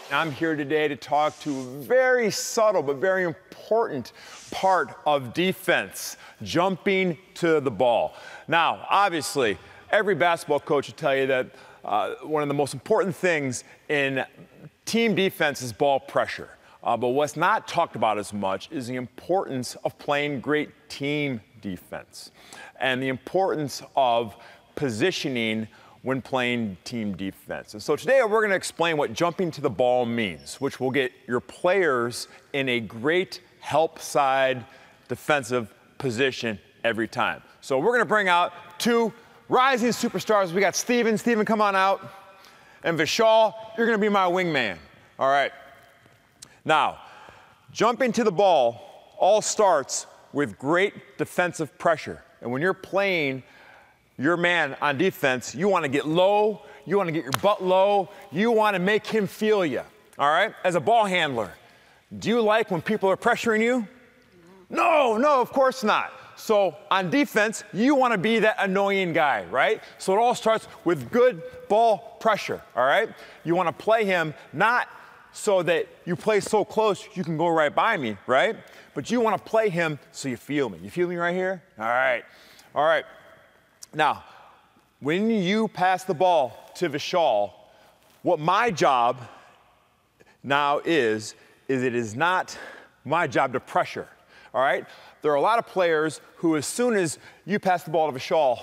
I'm here today to talk to a very subtle but very important part of defense, jumping to the ball. Now, obviously, every basketball coach will tell you that one of the most important things in team defense is ball pressure. But what's not talked about as much is the importance of playing great team defense and the importance of positioning when playing team defense. And so today we're going to explain what jumping to the ball means, which will get your players in a great help side defensive position every time. So we're going to bring out two rising superstars. We got Steven. Steven, come on out. And Vishal, you're going to be my wingman. All right. Now, jumping to the ball all starts with great defensive pressure. And when you're playing your man on defense, you want to get low, you want to get your butt low, you want to make him feel you, all right? As a ball handler, do you like when people are pressuring you? No, of course not. So on defense, you want to be that annoying guy, right? So it all starts with good ball pressure, all right? You want to play him not so that you play so close you can go right by me, right? But you want to play him so you feel me. You feel me right here? All right. Now, when you pass the ball to Vishal, what my job now is it is not my job to pressure, all right? There are a lot of players who, as soon as you pass the ball to Vishal,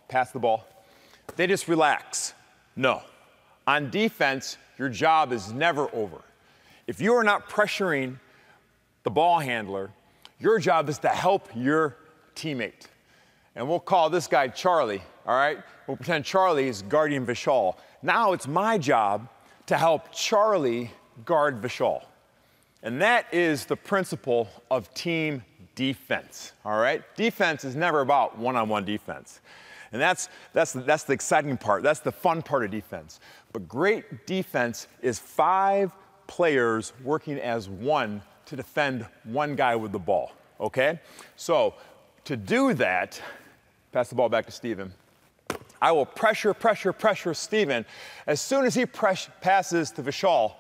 they just relax. No. On defense, your job is never over. If you are not pressuring the ball handler, your job is to help your teammate. And we'll call this guy Charlie, all right? We'll pretend Charlie is guarding Vishal. Now it's my job to help Charlie guard Vishal. And that is the principle of team defense, all right? Defense is never about one-on-one defense. And that's the exciting part. That's the fun part of defense. But great defense is 5 players working as one to defend one guy with the ball, okay? So to do that, pass the ball back to Steven. I will pressure Steven. As soon as he passes to Vishal,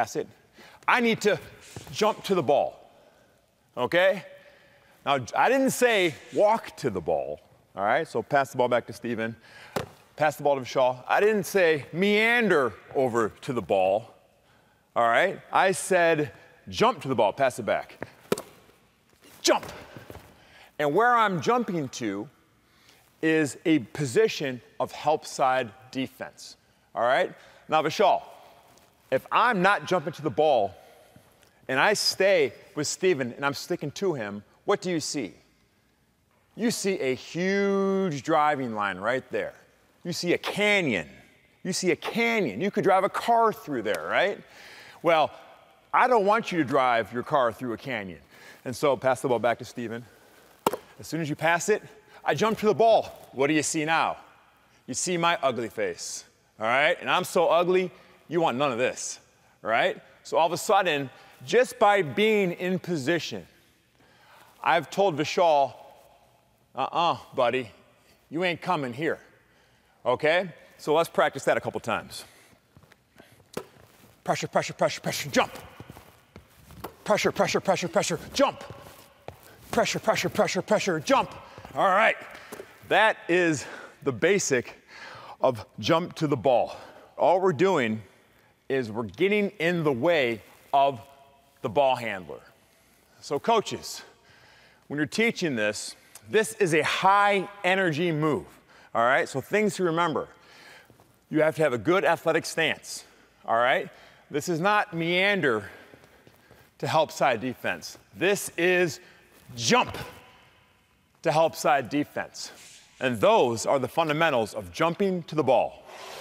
I need to jump to the ball, okay? Now, I didn't say walk to the ball, all right? So pass the ball back to Steven. Pass the ball to Vishal. I didn't say meander over to the ball, all right? I said jump to the ball, pass it back. Jump. And where I'm jumping to is a position of help side defense, all right? Now, Vishal, if I'm not jumping to the ball and I stay with Steven and I'm sticking to him, what do you see? You see a huge driving line right there. You see a canyon. You could drive a car through there, right? Well, I don't want you to drive your car through a canyon. And so pass the ball back to Steven. As soon as you pass it, I jump to the ball. What do you see now? You see my ugly face, all right? And I'm so ugly, you want none of this, all right? So all of a sudden, just by being in position, I've told Vishal, buddy, you ain't coming here, okay? So let's practice that a couple times. Pressure, jump. Pressure, jump. Pressure, jump. All right. That is the basic of jump to the ball. All we're doing is we're getting in the way of the ball handler. So coaches, when you're teaching this, this is a high energy move. All right. So things to remember. You have to have a good athletic stance. All right. This is not meander to help side defense. This is jump to help side defense. And those are the fundamentals of jumping to the ball.